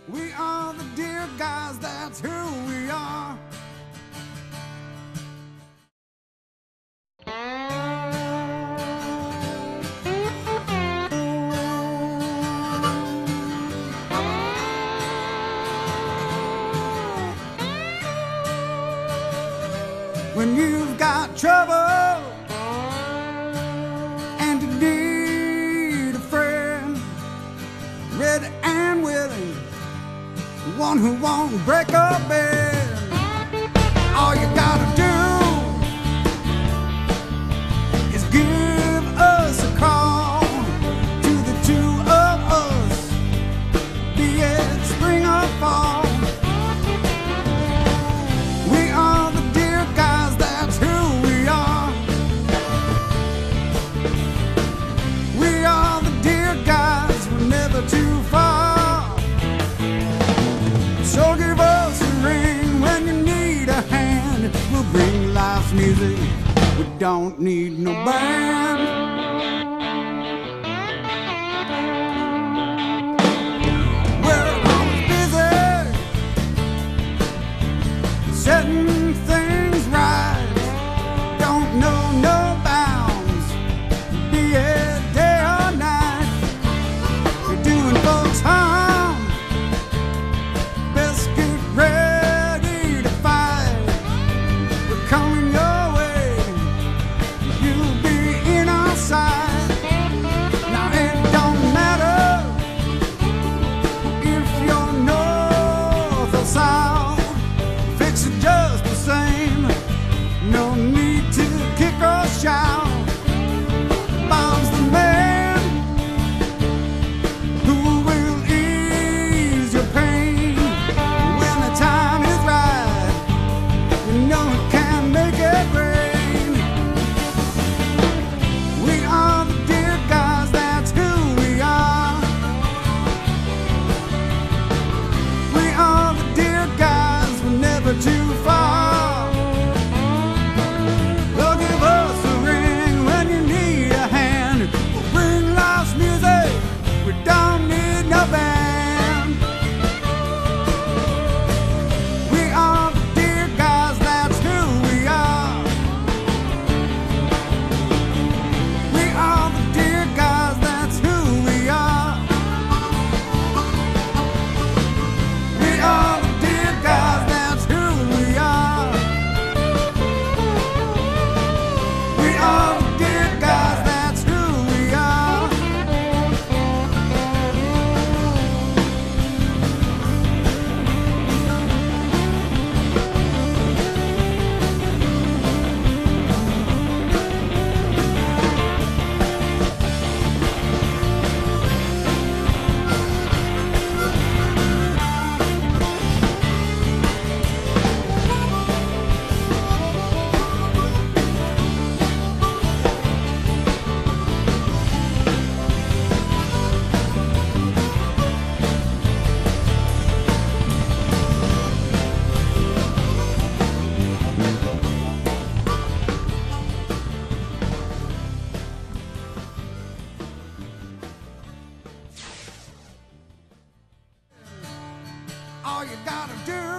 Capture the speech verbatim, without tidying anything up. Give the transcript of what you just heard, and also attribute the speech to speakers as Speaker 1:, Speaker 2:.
Speaker 1: We are the dear guys, that's who we are. When you've got trouble and you need a friend, ready and willing, one who won't break a bend, all you gotta do is give us a call. To the two of us, be it spring or fall, we are the dear guys, that's who we are. We are the dear guys, we're never too far. So give us a ring when you need a hand. We'll bring life's music, we don't need no band. We're always busy setting things right. Don't know no bounds, be it day or night. We're doing folks harm, best get ready to fight. We're coming your way, you'll be in our sight. Now it don't matter if you're north or south, fix it just the same, no need to kick or shout. Bob's the man who will ease your pain. When the time is right, you know it can make it rain. We are the dear guys, that's who we are. We are the dear guys, we're never too far. Well, give us a ring when you need a hand. We'll bring life's music, we don't need no band. We are the dear guys, that's who we are. We are the dear guys, that's who we are. We are the dear guys, that's who we are. We are the dear guys, that's who we are. All you gotta do